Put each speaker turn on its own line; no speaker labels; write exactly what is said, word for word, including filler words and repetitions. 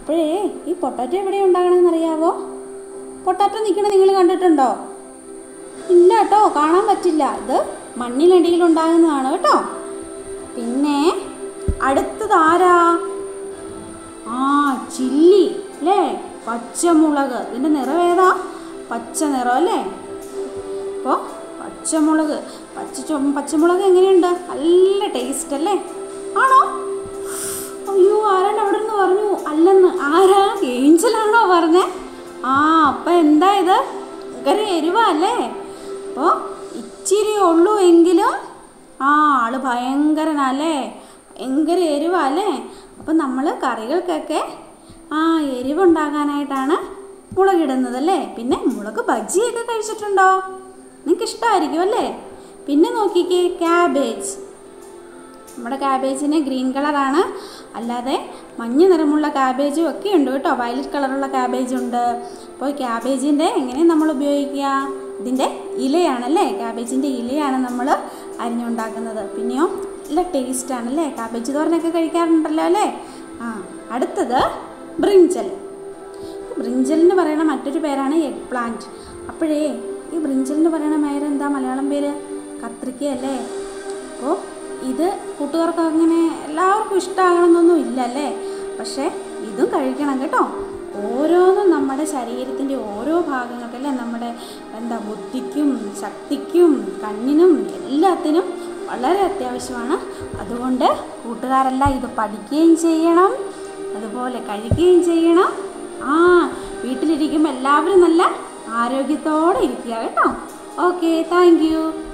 അപ്പോഴേ ഈ പൊട്ടാറ്റോ എവിടെ ഉണ്ടാകണമെന്ന് അറിയാവോ? പൊട്ടാറ്റോ നിൽക്കണ നിങ്ങൾ കണ്ടിട്ടുണ്ടോ? ഇല്ല കേട്ടോ, കാണാൻ പറ്റില്ല. ഇത് മണ്ണിനടിയിൽ ഉണ്ടാകുന്നതാണ് കേട്ടോ. പിന്നെ അടുത്തത് ആരാ? ആ ചില്ലി അല്ലേ, പച്ചമുളക്. ഇതിൻ്റെ നിറം ഏതാ? പച്ച നിറം അല്ലേ. അപ്പോൾ പച്ചമുളക്, പച്ച പച്ചമുളക് എങ്ങനെയുണ്ട്? നല്ല ടേസ്റ്റ് അല്ലേ? ആണോ? അയ്യോ, ആരാണ് അവിടെ നിന്ന് പറഞ്ഞു? അല്ലെന്ന്. ആരാ? ഏഞ്ചലാണോ പറഞ്ഞേ? ആ അപ്പം എന്താ ഇത്? ഭയങ്കര എരിവാ അല്ലേ? അപ്പോൾ ഇച്ചിരി ഉള്ളൂ എങ്കിലും ആ ആള് ഭയങ്കരനല്ലേ, ഭയങ്കര എരിവാ അല്ലേ. അപ്പം നമ്മൾ കറികൾക്കൊക്കെ ആ എരിവുണ്ടാകാനായിട്ടാണ് മുളകിടുന്നത് അല്ലേ. പിന്നെ മുളക് ബജിയൊക്കെ കഴിച്ചിട്ടുണ്ടോ? നിങ്ങൾക്ക് ഇഷ്ടമായിരിക്കും അല്ലേ. പിന്നെ നോക്കിക്കേ, ക്യാബേജ്. നമ്മുടെ ക്യാബേജിന് ഗ്രീൻ കളറാണ്, അല്ലാതെ മഞ്ഞ നിറമുള്ള ക്യാബേജും ഒക്കെ ഉണ്ട് കേട്ടോ. വയലറ്റ് കളറുള്ള ക്യാബേജുണ്ട്. അപ്പോൾ ക്യാബേജിൻ്റെ എങ്ങനെ നമ്മൾ ഉപയോഗിക്കുക? ഇതിൻ്റെ ഇലയാണല്ലേ, ക്യാബേജിൻ്റെ ഇലയാണ് നമ്മൾ അരിഞ്ഞുണ്ടാക്കുന്നത്. പിന്നെയോ നല്ല ടേസ്റ്റാണല്ലേ. ക്യാബേജ് തോരനൊക്കെ കഴിക്കാറുണ്ടല്ലോ അല്ലേ. ആ അടുത്തത് ബ്രിഞ്ചൽ. ബ്രിഞ്ചലിന് പറയുന്ന മറ്റൊരു പേരാണ് എഗ് പ്ലാന്റ്. അപ്പോഴേ ഈ ബ്രിഞ്ചലിന് പറയുന്ന പേരെന്താ? മലയാളം പേര് കത്രിക്ക അല്ലേ. അപ്പോൾ ഇത് കൂട്ടുകാർക്ക് അങ്ങനെ എല്ലാവർക്കും ഇഷ്ടമാകണമെന്നൊന്നും ഇല്ല അല്ലേ. പക്ഷേ ഇതും കഴിക്കണം കേട്ടോ. ഓരോന്നും നമ്മുടെ ശരീരത്തിൻ്റെ ഓരോ ഭാഗങ്ങൾക്കല്ലേ, നമ്മുടെ എന്താ ബുദ്ധിക്കും ശക്തിക്കും കണ്ണിനും എല്ലാത്തിനും വളരെ അത്യാവശ്യമാണ്. അതുകൊണ്ട് കൂട്ടുകാരെല്ലാം ഇത് പഠിക്കുകയും ചെയ്യണം, അതുപോലെ കഴിക്കുകയും ചെയ്യണം. ആ വീട്ടിലിരിക്കുമ്പോൾ എല്ലാവരും നല്ല ആരോഗ്യത്തോടെ ഇരിക്കുക കേട്ടോ. Okay, thank U.